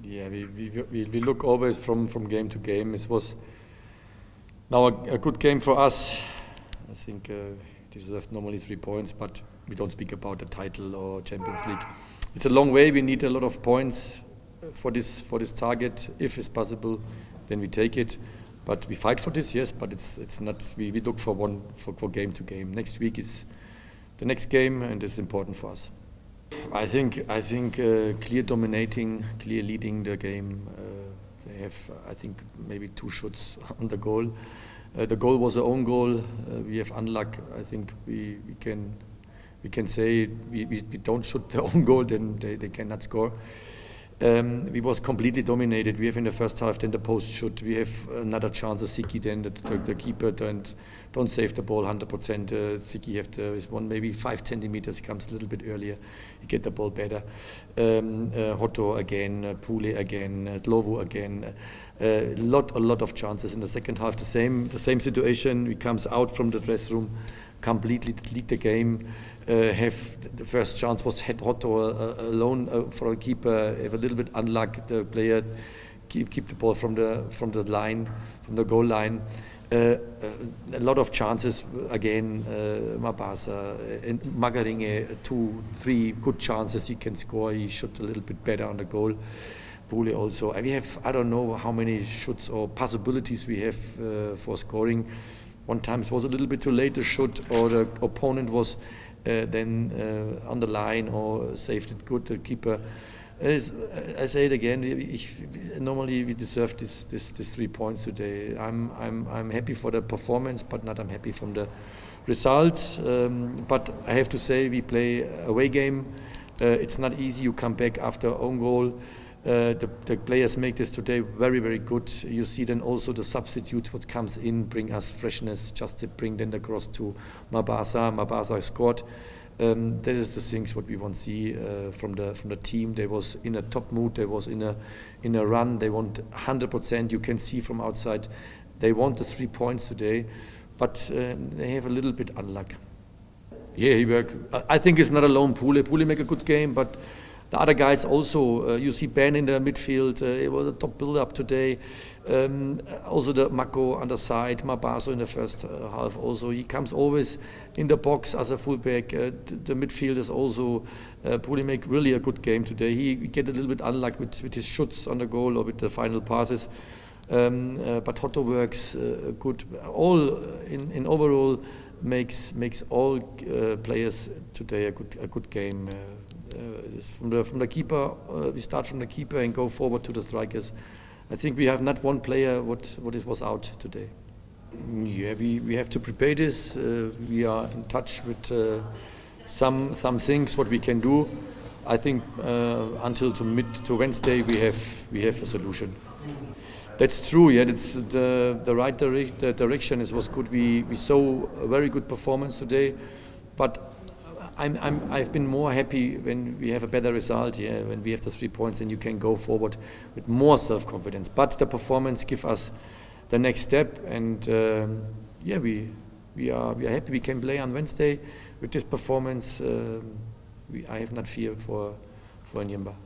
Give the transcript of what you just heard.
Yeah, we look always from game to game. It was now a good game for us. I think deserved normally 3 points, but we don't speak about the title or Champions League. It's a long way. We need a lot of points for this target. If it's possible, then we take it. But we fight for this, yes. But it's not. We look for game to game. Next week is the next game, and it's important for us. I think clear dominating, clear leading the game. They have, I think, maybe 2 shots on the goal. The goal was our own goal. We have unluck. I think we can say we don't shoot their own goal, then they cannot score. We was completely dominated. We have in the first half then the post shoot. We have another chance. Siki then the keeper don't save the ball 100%. Siki is one maybe 5 centimeters, comes a little bit earlier. He get the ball better. Hotto again, Pule again, Dlovo again. A lot of chances in the second half. The same situation. We comes out from the dress room, completely lead the game. Have the first chance was Hotto alone for a keeper. Have a little bit unluck. The player keep the ball from the line, from the goal line. A lot of chances again. Mabasa and Magaringe, 2-3 good chances he can score. He shot a little bit better on the goal. Pule also. We have, I don't know how many shots or possibilities we have for scoring. One time it was a little bit too late to shoot, or the opponent was then on the line or saved it good. The keeper. I say it again. Normally we deserve this 3 points today. I'm happy for the performance, but not I'm happy from the results. But I have to say we play away game. It's not easy. You come back after own goal. The players make this today very, very good. You see then also the substitutes what comes in bring us freshness. Just to bring then the cross to Mabasa. Mabasa scored. That is the things what we want to see from the team. They was in a top mood. They was in a run. They want 100%. You can see from outside. They want the 3 points today, but they have a little bit unluck. Yeah, he work. I think it's not alone. Pule make a good game, but the other guys also, you see Ben in the midfield, it was a top build-up today. Also the Mako on the side, Mabaso in the first half also. He comes always in the box as a fullback. The midfielders also, Pule make really a good game today. He get a little bit unlucky with his shots on the goal or with the final passes. But Hotto works good. All in overall makes all players today a good game. From the keeper, we start from the keeper and go forward to the strikers. I think we have not one player what was out today. Yeah, we have to prepare this. We are in touch with some things what we can do. I think until to Wednesday we have a solution. That's true. Yeah, it's the right direction. It was good. We saw a very good performance today, but I've been more happy when we have a better result. Yeah, when we have the 3 points, and you can go forward with more self-confidence. But the performance gives us the next step, and yeah, we are happy we can play on Wednesday with this performance. I have not fear for Njimba.